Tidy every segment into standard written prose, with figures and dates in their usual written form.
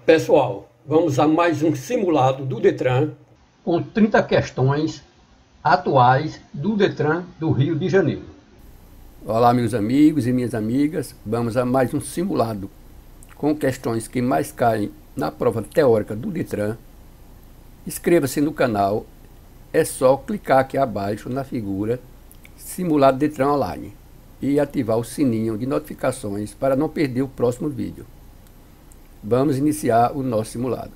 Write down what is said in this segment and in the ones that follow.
Pessoal, vamos a mais um simulado do Detran com 30 questões atuais do Detran do Rio de Janeiro. Olá, meus amigos e minhas amigas, vamos a mais um simulado com questões que mais caem na prova teórica do Detran. Inscreva-se no canal, é só clicar aqui abaixo na figura Simulado Detran Online e ativar o sininho de notificações para não perder o próximo vídeo. Vamos iniciar o nosso simulado.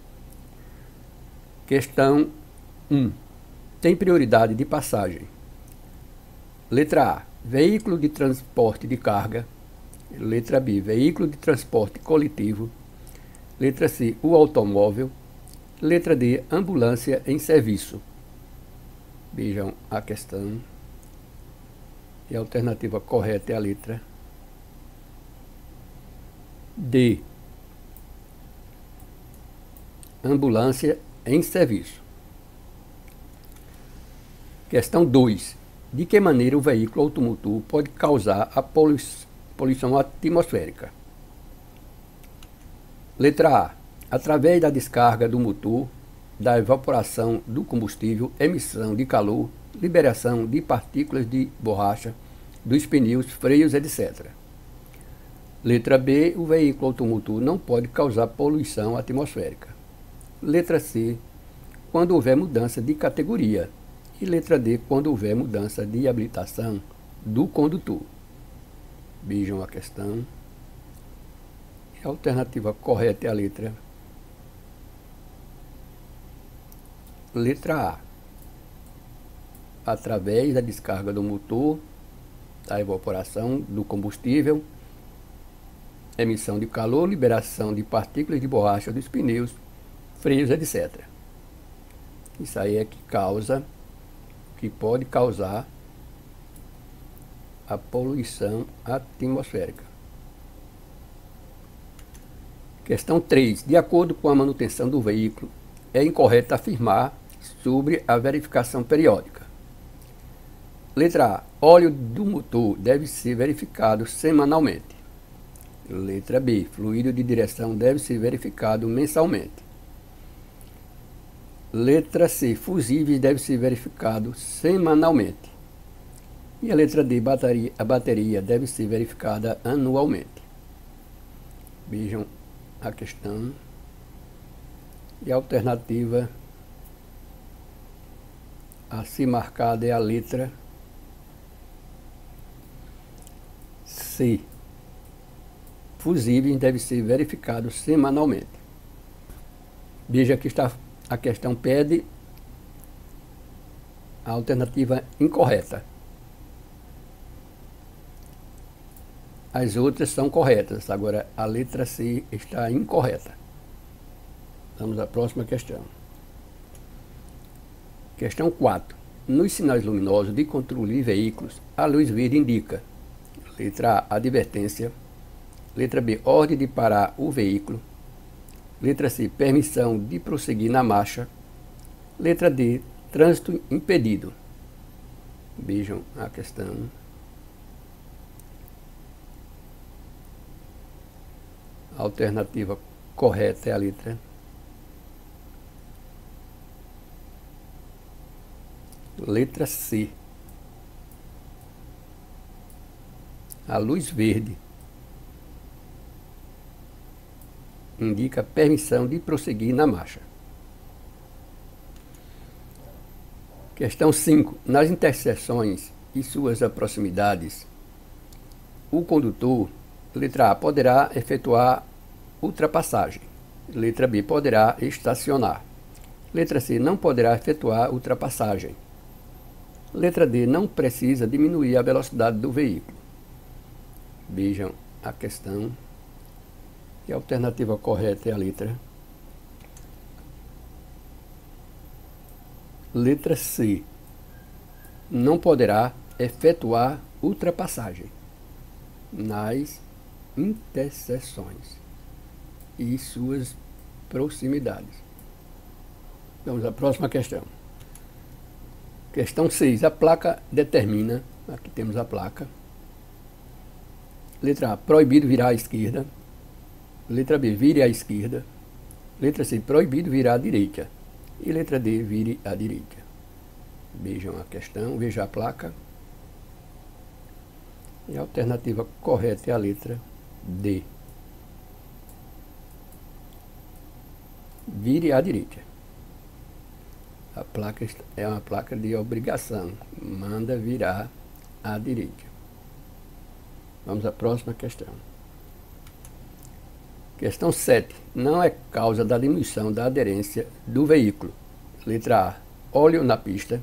Questão 1. Tem prioridade de passagem. Letra A. Veículo de transporte de carga. Letra B. Veículo de transporte coletivo. Letra C. O automóvel. Letra D. Ambulância em serviço. Vejam a questão. E a alternativa correta é a letra D. Ambulância em serviço. Questão 2. De que maneira o veículo automotor pode causar a poluição atmosférica? Letra A. Através da descarga do motor, da evaporação do combustível, emissão de calor, liberação de partículas de borracha, dos pneus, freios, etc. Letra B. O veículo automotor não pode causar poluição atmosférica. Letra C, quando houver mudança de categoria. E letra D, quando houver mudança de habilitação do condutor. Vejam a questão. A alternativa correta é a letra A. Através da descarga do motor, da evaporação do combustível, emissão de calor, liberação de partículas de borracha dos pneus, freios, etc. Isso aí é que pode causar a poluição atmosférica. Questão 3. De acordo com a manutenção do veículo, é incorreto afirmar sobre a verificação periódica. Letra A. Óleo do motor deve ser verificado semanalmente. Letra B. Fluido de direção deve ser verificado mensalmente. Letra C. Fusíveis deve ser verificado semanalmente. E a letra D. A bateria deve ser verificada anualmente. Vejam a questão. E a alternativa a ser marcada é a letra C. Fusíveis deve ser verificado semanalmente. Veja que a questão pede a alternativa incorreta. As outras são corretas, agora a letra C está incorreta. Vamos à próxima questão. Questão 4. Nos sinais luminosos de controle de veículos, a luz verde indica: letra A, advertência. Letra B, ordem de parar o veículo. Letra C, permissão de prosseguir na marcha. Letra D, trânsito impedido. Vejam a questão. A alternativa correta é a letra C. A luz verde indica permissão de prosseguir na marcha. Questão 5. Nas interseções e suas proximidades, o condutor, letra A, poderá efetuar ultrapassagem. Letra B, poderá estacionar. Letra C, não poderá efetuar ultrapassagem. Letra D, não precisa diminuir a velocidade do veículo. Vejam a questão. E a alternativa correta é a letra C. Não poderá efetuar ultrapassagem nas interseções e suas proximidades. Vamos à próxima questão. Questão 6. A placa determina, aqui temos a placa. Letra A, proibido virar à esquerda. Letra B, vire à esquerda. Letra C, proibido virar à direita. E letra D, vire à direita. Vejam a questão, veja a placa. E a alternativa correta é a letra D. Vire à direita. A placa é uma placa de obrigação. Manda virar à direita. Vamos à próxima questão. Questão 7. Não é causa da diminuição da aderência do veículo. Letra A, óleo na pista.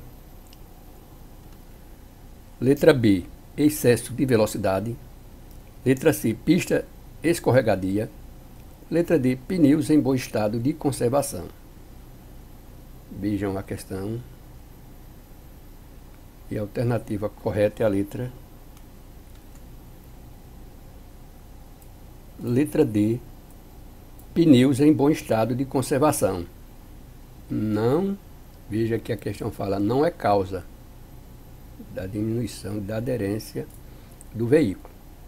Letra B, excesso de velocidade. Letra C, pista escorregadia. Letra D, pneus em bom estado de conservação. Vejam a questão. E a alternativa correta é a letra D, pneus em bom estado de conservação. Não, veja que a questão fala, não é causa da diminuição da aderência do veículo.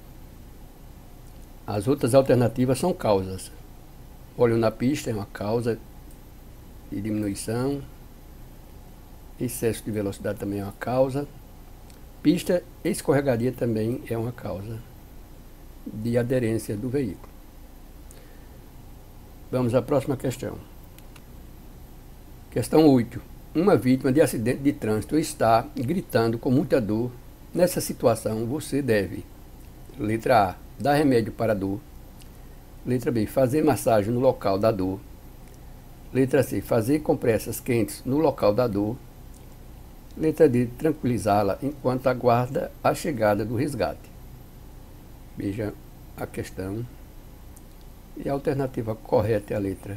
As outras alternativas são causas. Óleo na pista é uma causa de diminuição. Excesso de velocidade também é uma causa. Pista escorregadia também é uma causa de aderência do veículo. Vamos à próxima questão. Questão 8. Uma vítima de acidente de trânsito está gritando com muita dor. Nessa situação, você deve: letra A, dar remédio para a dor. Letra B, fazer massagem no local da dor. Letra C, fazer compressas quentes no local da dor. Letra D, tranquilizá-la enquanto aguarda a chegada do resgate. Veja a questão. E a alternativa correta é a letra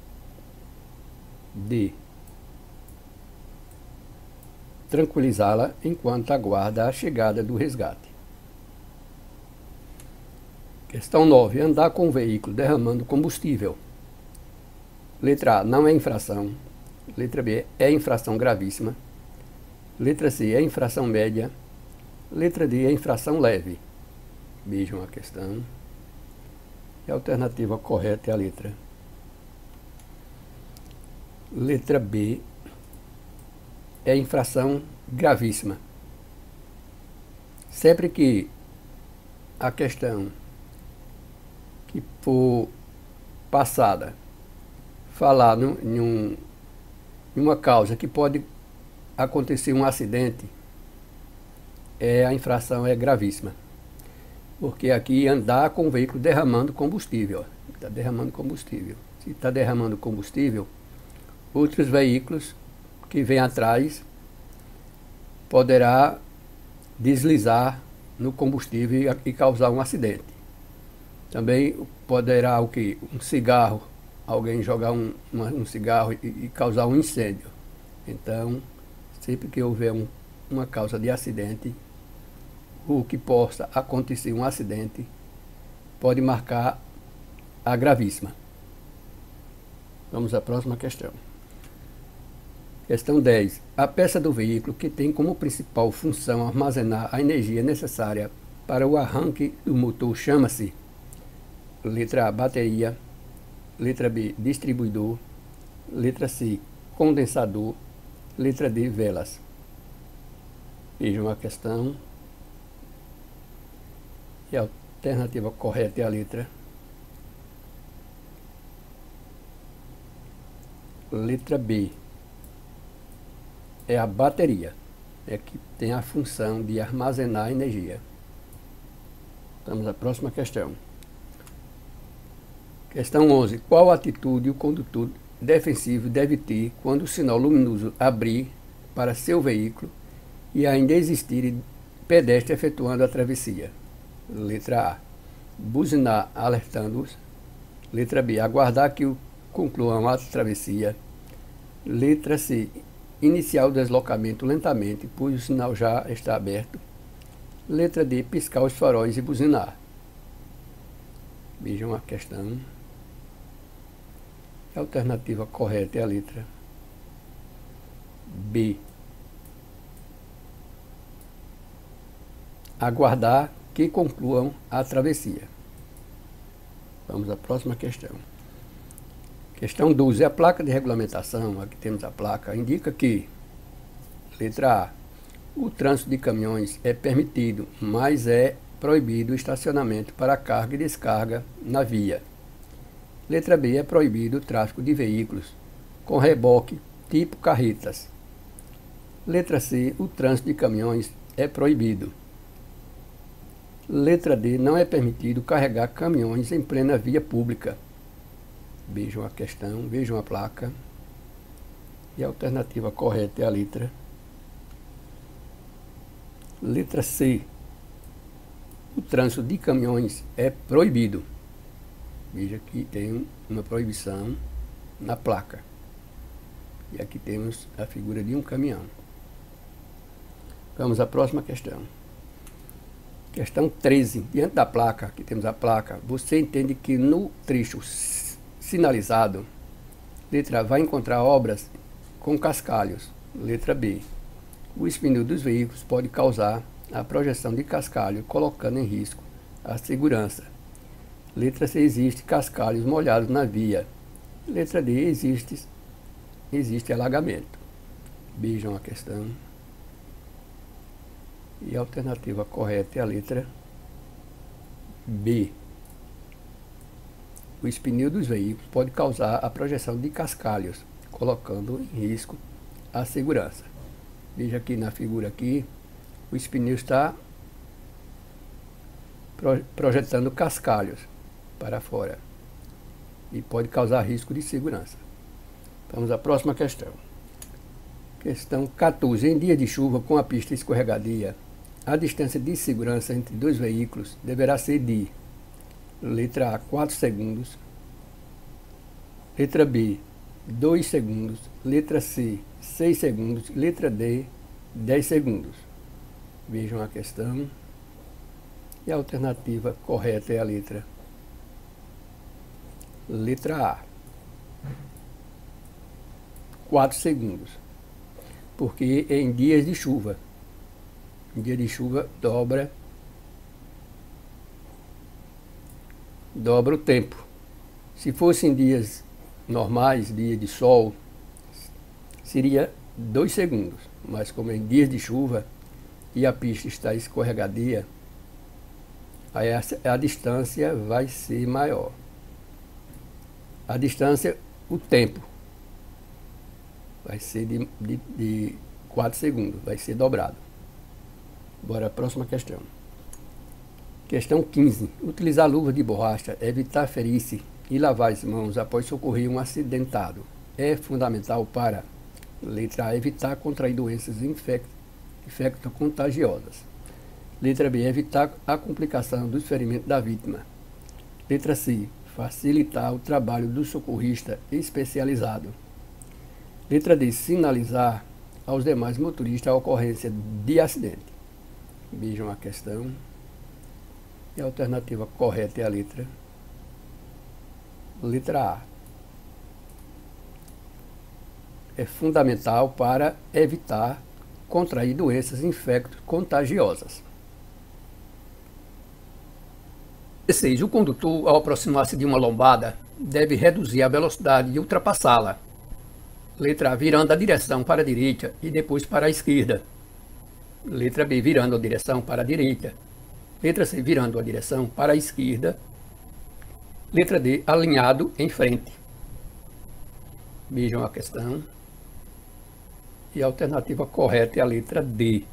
D. Tranquilizá-la enquanto aguarda a chegada do resgate. Questão 9. Andar com o veículo derramando combustível. Letra A, não é infração. Letra B, é infração gravíssima. Letra C, é infração média. Letra D, é infração leve. Vejam a questão. E a alternativa correta é a letra B, é infração gravíssima. Sempre que a questão que for passada falar em uma causa que pode acontecer um acidente, a infração é gravíssima. Porque aqui andar com o veículo derramando combustível. Está derramando combustível. Se está derramando combustível, outros veículos que vêm atrás poderá deslizar no combustível e causar um acidente. Também poderá o que? Um cigarro, alguém jogar um cigarro e causar um incêndio. Então, sempre que houver uma causa de acidente, o que possa acontecer um acidente pode marcar a gravíssima. Vamos à próxima questão. Questão 10. A peça do veículo que tem como principal função armazenar a energia necessária para o arranque do motor chama-se: letra A, bateria. Letra B, distribuidor. Letra C, condensador. Letra D, velas. Vejam a questão. E a alternativa correta é a letra B. É a bateria. É que tem a função de armazenar energia. Vamos à próxima questão. Questão 11. Qual atitude o condutor defensivo deve ter quando o sinal luminoso abrir para seu veículo e ainda existir pedestre efetuando a travessia? Letra A, buzinar alertando-os. Letra B, aguardar que concluam a travessia. Letra C, iniciar o deslocamento lentamente, pois o sinal já está aberto. Letra D, piscar os faróis e buzinar. Vejam a questão. A alternativa correta é a letra B. Aguardar que concluam a travessia. Vamos à próxima questão. Questão 12. A placa de regulamentação, aqui temos a placa, indica que, letra A, o trânsito de caminhões é permitido, mas é proibido o estacionamento para carga e descarga na via. Letra B, é proibido o tráfego de veículos com reboque tipo carretas. Letra C, o trânsito de caminhões é proibido. Letra D, não é permitido carregar caminhões em plena via pública. Vejam a questão, vejam a placa. E a alternativa correta é a letra C. O trânsito de caminhões é proibido. Veja que tem uma proibição na placa. E aqui temos a figura de um caminhão. Vamos à próxima questão. Questão 13. Diante da placa, aqui temos a placa, você entende que no trecho sinalizado, letra A, vai encontrar obras com cascalhos. Letra B, o espinho dos veículos pode causar a projeção de cascalho, colocando em risco a segurança. Letra C, existe cascalhos molhados na via. Letra D, existe alagamento. Vejam a questão. E a alternativa correta é a letra B. O espinho dos veículos pode causar a projeção de cascalhos, colocando em risco a segurança. Veja aqui na figura aqui, o espinho está projetando cascalhos para fora e pode causar risco de segurança. Vamos à próxima questão. Questão 14. Em dia de chuva com a pista escorregadia, a distância de segurança entre dois veículos deverá ser de letra A, 4 segundos, letra B, 2 segundos, letra C, 6 segundos, letra D, 10 segundos. Vejam a questão. E a alternativa correta é a letra A, 4 segundos, porque é em dias de chuva. Em dia de chuva dobra o tempo. Se fosse em dias normais, dia de sol, seria 2 segundos. Mas como é em dias de chuva e a pista está escorregadia, aí a distância vai ser maior. A distância, o tempo, vai ser de 4 segundos, vai ser dobrado. Bora à próxima questão. Questão 15. Utilizar luva de borracha, evitar ferir-se e lavar as mãos após socorrer um acidentado é fundamental para, letra A, evitar contrair doenças infecto-contagiosas. Letra B, evitar a complicação dos ferimentos da vítima. Letra C, facilitar o trabalho do socorrista especializado. Letra D, sinalizar aos demais motoristas a ocorrência de acidente. Vejam a questão. E a alternativa correta é a letra A. É fundamental para evitar contrair doenças infecto-contagiosas. 16. O condutor, ao aproximar-se de uma lombada, deve reduzir a velocidade e ultrapassá-la. Letra A, virando a direção para a direita e depois para a esquerda. Letra B, virando a direção para a direita. Letra C, virando a direção para a esquerda. Letra D, alinhado em frente. Vejam a questão. E a alternativa correta é a letra D.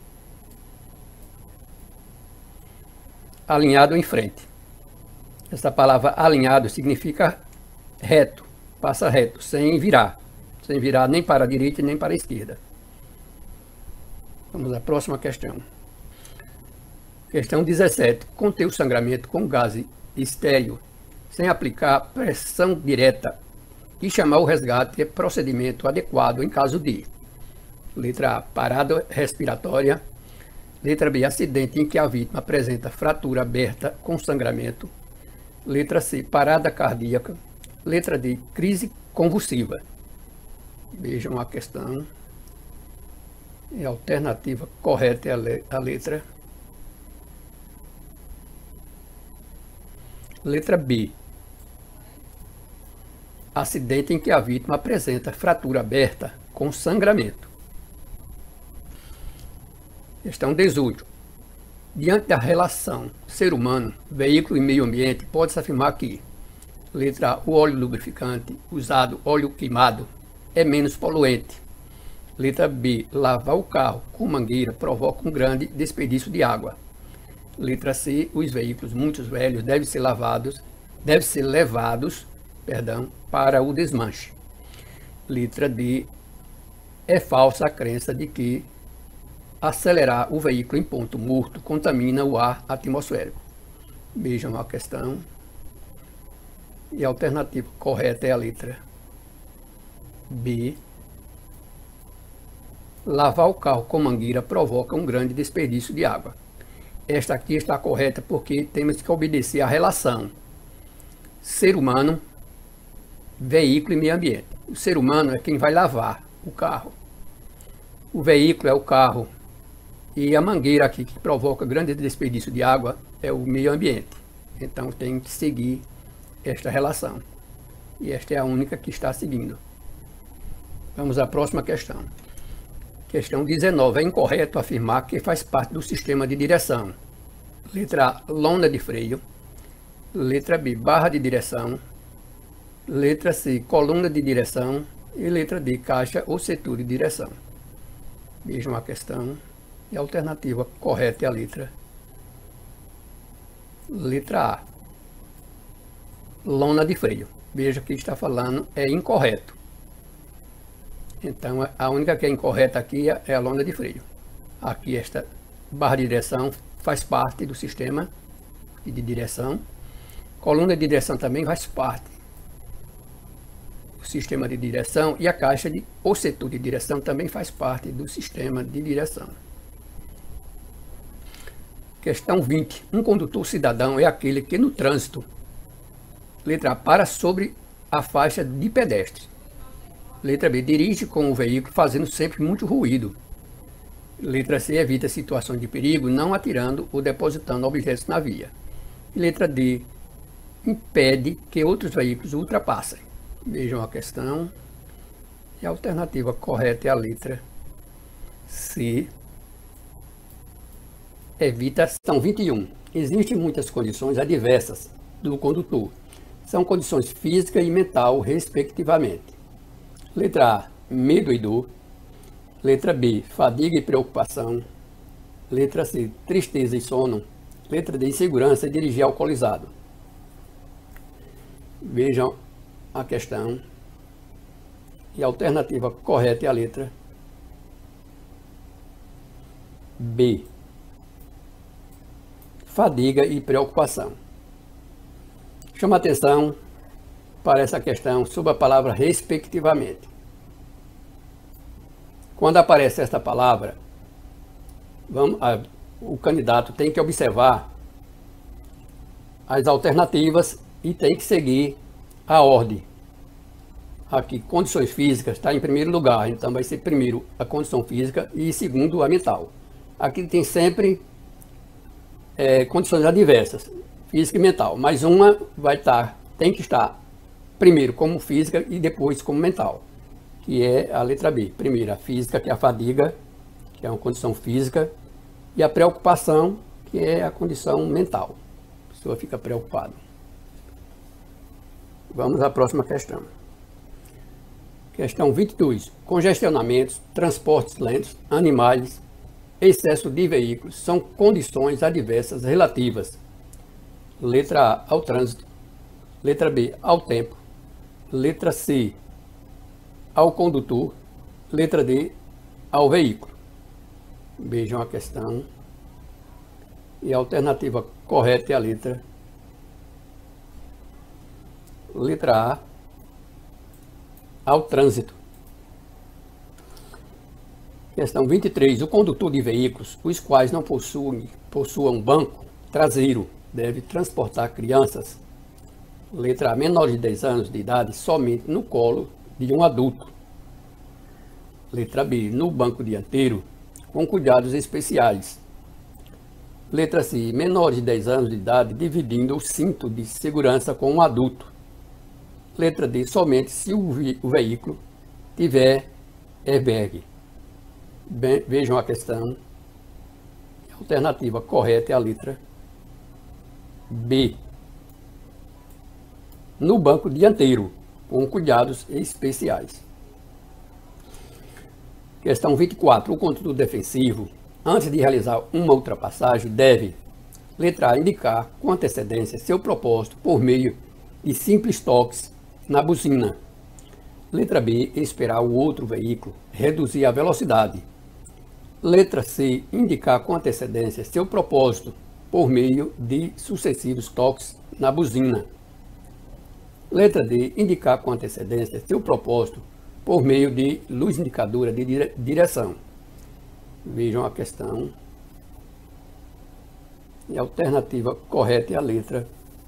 Alinhado em frente. Essa palavra alinhado significa reto, passa reto, sem virar nem para a direita nem para a esquerda. Vamos à próxima questão. Questão 17. Conter o sangramento com gás estéril sem aplicar pressão direta e chamar o resgate é procedimento adequado em caso de: letra A, parada respiratória. Letra B, acidente em que a vítima apresenta fratura aberta com sangramento. Letra C, parada cardíaca. Letra D, crise convulsiva. Vejam a questão. E a alternativa correta é a letra B. acidente em que a vítima apresenta fratura aberta com sangramento. Questão 18. Diante da relação ser humano, veículo e meio ambiente, pode-se afirmar que: letra A, o óleo lubrificante usado, óleo queimado, é menos poluente. Letra B, lavar o carro com mangueira provoca um grande desperdício de água. Letra C, os veículos muito velhos devem ser levados para o desmanche. Letra D, é falsa a crença de que acelerar o veículo em ponto morto contamina o ar atmosférico. Vejam a questão. E a alternativa correta é a letra B. Lavar o carro com mangueira provoca um grande desperdício de água. Esta aqui está correta porque temos que obedecer à relação ser humano, veículo e meio ambiente. O ser humano é quem vai lavar o carro. O veículo é o carro. E a mangueira aqui, que provoca grande desperdício de água, é o meio ambiente. Então tem que seguir esta relação. E esta é a única que está seguindo. Vamos à próxima questão. Questão 19. É incorreto afirmar que faz parte do sistema de direção. Letra A, lona de freio. Letra B, barra de direção. Letra C, coluna de direção. E letra D, caixa ou setor de direção. Vejam a questão. E a alternativa correta é a letra A. Lona de freio. Veja que está falando é incorreto. Então a única que é incorreta aqui é a lona de freio. Aqui esta barra de direção faz parte do sistema de direção. Coluna de direção também faz parte do sistema de direção. E a caixa ou setor de direção também faz parte do sistema de direção. Questão 20. Um condutor cidadão é aquele que no trânsito, letra A, para sobre a faixa de pedestre. Letra B, dirige com o veículo fazendo sempre muito ruído. Letra C, evita situações de perigo não atirando ou depositando objetos na via. E letra D, impede que outros veículos ultrapassem. Vejam a questão. E a alternativa correta é a letra C. São 21. Existem muitas condições adversas do condutor. São condições física e mental, respectivamente. Letra A, medo e dor. Letra B, fadiga e preocupação. Letra C, tristeza e sono. Letra D, insegurança e dirigir alcoolizado. Vejam a questão. E a alternativa correta é a letra B. Fadiga e preocupação. Chama atenção para essa questão sobre a palavra respectivamente. Quando aparece esta palavra, o candidato tem que observar as alternativas e tem que seguir a ordem. Aqui, condições físicas está em primeiro lugar, então vai ser primeiro a condição física e segundo a mental. Aqui tem sempre condições adversas, física e mental, mas uma tem que estar primeiro como física e depois como mental, que é a letra B. Primeiro a física, que é a fadiga, que é uma condição física, e a preocupação, que é a condição mental. A pessoa fica preocupada. Vamos à próxima questão. Questão 22. Congestionamentos, transportes lentos, animais, excesso de veículos são condições adversas relativas. Letra A, ao trânsito. Letra B, ao tempo. Letra C, ao condutor. Letra D, ao veículo. Vejam a questão. E a alternativa correta é a letra A, ao trânsito. Questão 23. O condutor de veículos, os quais não possuam banco traseiro, deve transportar crianças. Letra A, menores de 10 anos de idade, somente no colo de um adulto. Letra B, no banco dianteiro, com cuidados especiais. Letra C, menores de 10 anos de idade, dividindo o cinto de segurança com um adulto. Letra D, somente se o veículo tiver airbag. Bem, vejam a questão. A alternativa correta é a letra B. No banco dianteiro, com cuidados especiais. Questão 24. O condutor defensivo, antes de realizar uma ultrapassagem, deve, letra A, indicar com antecedência seu propósito por meio de simples toques na buzina. Letra B, esperar o outro veículo reduzir a velocidade. Letra C, indicar com antecedência seu propósito por meio de sucessivos toques na buzina. Letra D, indicar com antecedência seu propósito por meio de luz indicadora de direção. Vejam a questão. E a alternativa correta é a letra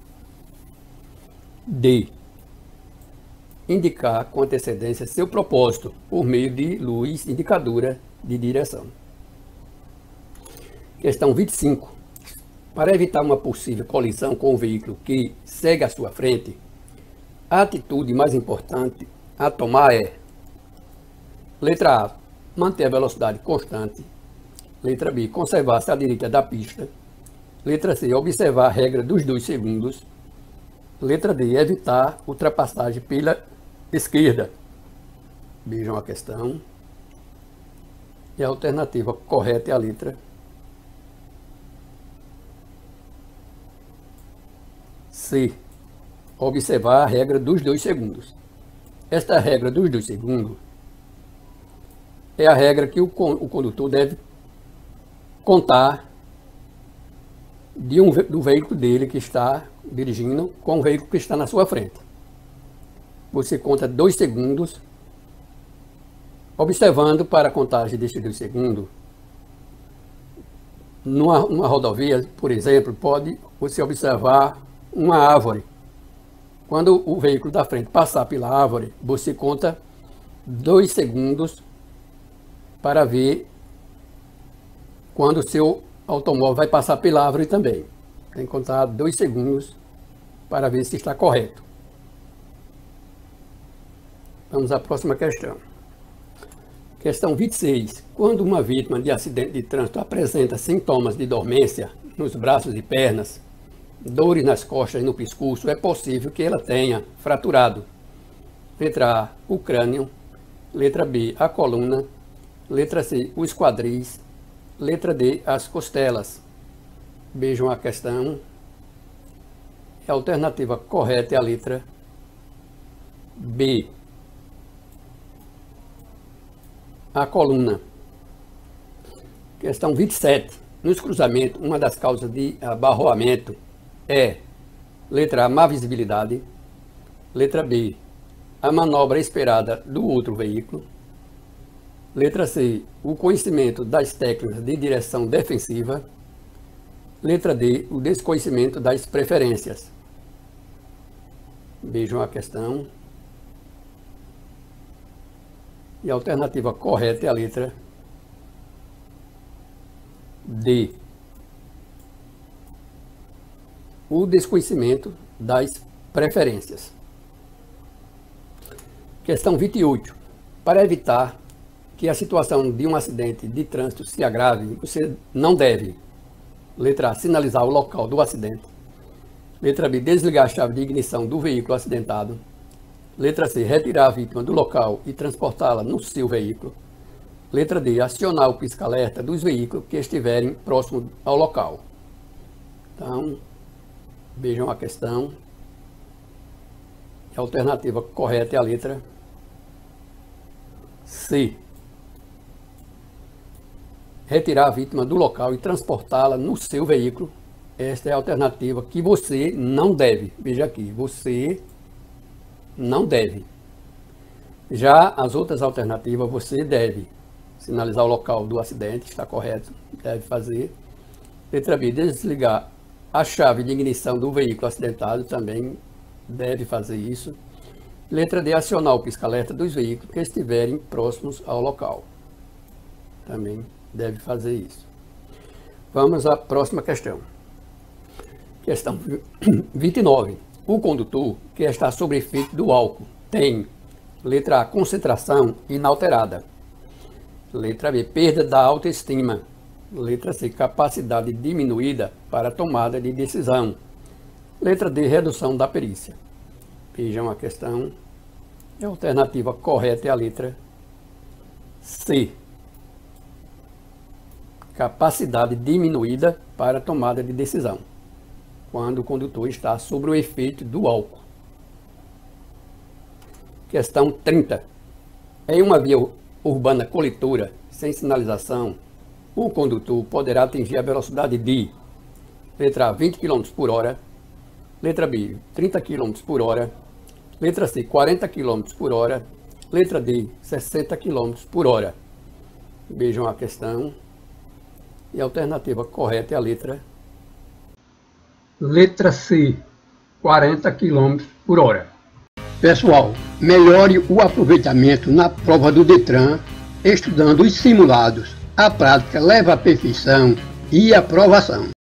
D. Indicar com antecedência seu propósito por meio de luz indicadora de direção. Questão 25. Para evitar uma possível colisão com o veículo que segue à sua frente, a atitude mais importante a tomar é: letra A, manter a velocidade constante. Letra B, conservar-se à direita da pista. Letra C, observar a regra dos 2 segundos. Letra D, evitar ultrapassagem pela esquerda. Vejam a questão. E a alternativa correta é a letra C. Observar a regra dos 2 segundos. Esta regra dos 2 segundos é a regra que o condutor deve contar do veículo dele que está dirigindo com o veículo que está na sua frente. Você conta 2 segundos, observando para a contagem desses 2 segundos. Numa rodovia, por exemplo, pode você observar uma árvore. Quando o veículo da frente passar pela árvore, você conta 2 segundos para ver quando o seu automóvel vai passar pela árvore também. Tem que contar 2 segundos para ver se está correto. Vamos à próxima questão. Questão 26. Quando uma vítima de acidente de trânsito apresenta sintomas de dormência nos braços e pernas, dores nas costas e no pescoço, é possível que ela tenha fraturado. Letra A, o crânio. Letra B, a coluna. Letra C, os quadris. Letra D, as costelas. Vejam a questão. A alternativa correta é a letra B, a coluna. Questão 27. Nos cruzamentos, uma das causas de abarroamento é: letra A, má visibilidade. Letra B, a manobra esperada do outro veículo. Letra C, o conhecimento das técnicas de direção defensiva. Letra D, o desconhecimento das preferências. Vejam a questão. E a alternativa correta é a letra D, o desconhecimento das preferências. Questão 28. Para evitar que a situação de um acidente de trânsito se agrave, você não deve: letra A, sinalizar o local do acidente. Letra B, desligar a chave de ignição do veículo acidentado. Letra C, retirar a vítima do local e transportá-la no seu veículo. Letra D, acionar o pisca-alerta dos veículos que estiverem próximos ao local. Então, vejam a questão. A alternativa correta é a letra C. Retirar a vítima do local e transportá-la no seu veículo. Esta é a alternativa que você não deve. Veja aqui, você não deve. Já as outras alternativas, você deve sinalizar o local do acidente, está correto, deve fazer. Letra B, desligar a chave de ignição do veículo acidentado, também deve fazer isso. Letra D, acionar o pisca-alerta dos veículos que estiverem próximos ao local. Também deve fazer isso. Vamos à próxima questão. Questão 29. O condutor que está sob efeito do álcool tem: letra A, concentração inalterada. Letra B, perda da autoestima. Letra C, capacidade diminuída para tomada de decisão. Letra D, redução da perícia. Vejam a questão. A alternativa correta é a letra C. Capacidade diminuída para tomada de decisão, quando o condutor está sob o efeito do álcool. Questão 30. Em uma via urbana coletora sem sinalização, o condutor poderá atingir a velocidade de: letra A, 20 km por hora, letra B, 30 km por hora, letra C, 40 km por hora, letra D, 60 km por hora. Vejam a questão. E a alternativa correta é a letra C, 40 km por hora. Pessoal, melhore o aproveitamento na prova do Detran estudando os simulados. A prática leva à perfeição e aprovação.